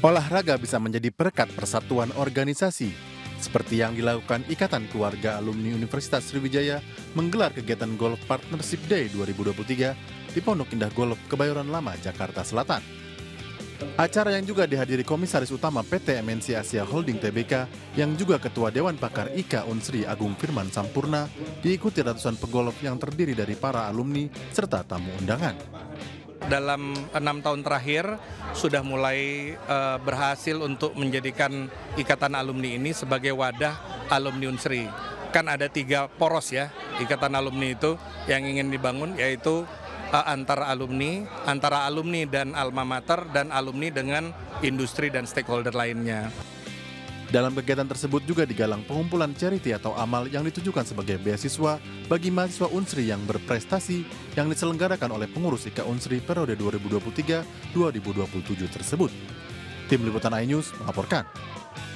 Olahraga bisa menjadi perekat persatuan organisasi, seperti yang dilakukan Ikatan Keluarga Alumni Universitas Sriwijaya menggelar kegiatan Golf Partnership Day 2023 di Pondok Indah Golf Kebayoran Lama, Jakarta Selatan. Acara yang juga dihadiri Komisaris Utama PT MNC Asia Holding Tbk yang juga Ketua Dewan Pakar IKA Unsri Agung Firman Sampurna diikuti ratusan pegolf yang terdiri dari para alumni serta tamu undangan. Dalam 6 tahun terakhir sudah mulai berhasil untuk menjadikan Ikatan Alumni ini sebagai wadah alumni Unsri. Kan ada 3 poros ya, Ikatan Alumni itu yang ingin dibangun, yaitu antara alumni dan alma mater, dan alumni dengan industri dan stakeholder lainnya. Dalam kegiatan tersebut juga digalang pengumpulan charity atau amal yang ditujukan sebagai beasiswa bagi mahasiswa Unsri yang berprestasi yang diselenggarakan oleh pengurus IKA Unsri periode 2023-2027 tersebut. Tim Liputan iNews melaporkan.